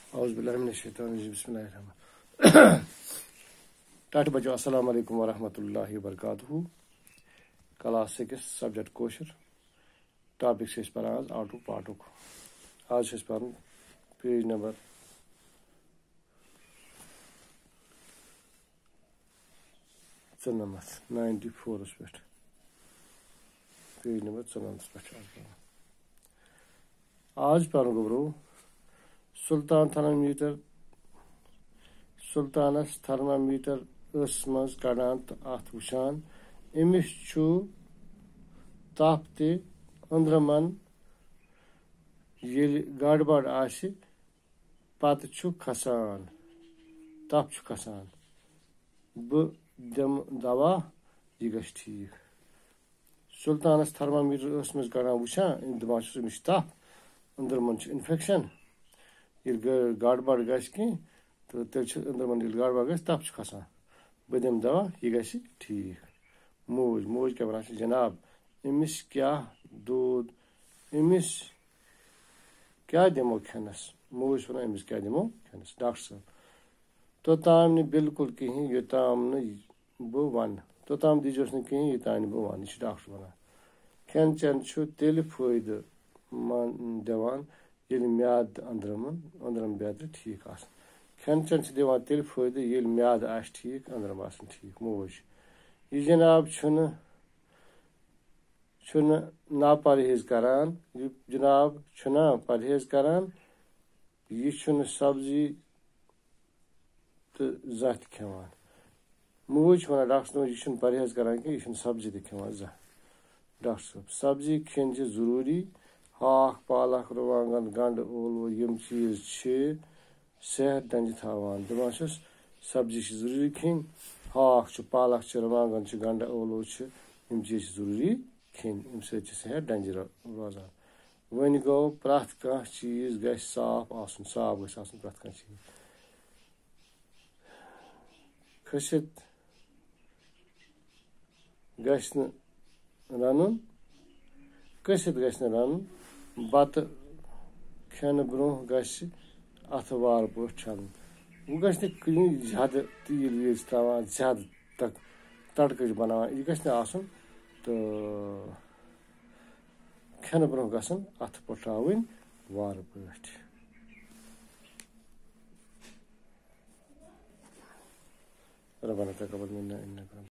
औज़ुबिल्लाहि बिस्मिल्लाहिर्रहमानिर्रहीम। टाट बचो अस्सलाम वालेकुम वरहमतुल्लाहि वबरकातुहू। क्लास 6 सब्जेक्ट कोशर टॉपिक से आज आटू पाटुक। आज पर पेज नंबर 94 पे पेज नंबर 94 पे आज पर गो सुल्तानस थर्मामीटर मज कड़ान तो अत वुचान अमिस तप ते अंद्रमन गड़बड़ आसि पत खसान तप खसान बह दम दवा यह गश ठीक। सुल्तानस थर्मामीटर मज कड़ान वुचान दपान अमिस तप अंद्रमन इन्फेक्शन ये गड़बड़ गश कह तो तेल अंद्रमन गड़बड़ गस तप खसान बह दम दवा यह गश ठीक। मोज क्या वन जनाब अमिस क्या दूध अमिस क्या दमो खेनस मोज वन अमिस क्या दमो खेनस डॉक्टर साहब तोताम न बिल्कुल कहें योताम न बह वन तोताम दीजोस न कहें योतान बह वन यह डॉक्टर वन खेन चेन तेल फायदे दिवान ये म्याद अंदरम बेहतर ठीक आसान खेन चेन दिवान तेल फायदे ये म्याद आस ठीक अंदरम आसन ठीक। मोज यह जनाब ना परहेज करान यह जनाब छुना परहेज करान यह सब्जी तो जत खेवान मोज वन डॉक्टर साहब यह परहेज करान कि यह सब्जी तो खेवान जत डॉक्टर साहब सब्जी खेन जरूरी हाक पालक रुवांगन गंड ओलव यम चीज सेहत दंज थावान दपान सब्जी जरूरी खेन हाक पालक रुवांगन गंड ओलव यम चीज जरूरी खेन अम सेहत दंज रोजान। वन गो प्रथ कह चीज गश साफ आसन साफ गश आसन प्रथ कह चीज खसित गश न रनुन कसित गश न रनुन बत खेन ब्रोह गश अथ वार पे छल वह गश ज्यादा तील वील त्रावान ज्यादा तक तड़कच बनावान यह गश आसन तो खेन ब्रोह गसन अथ पे त्रावन वार पे। रब्बना तक़ब्बल मिन्ना इन्नका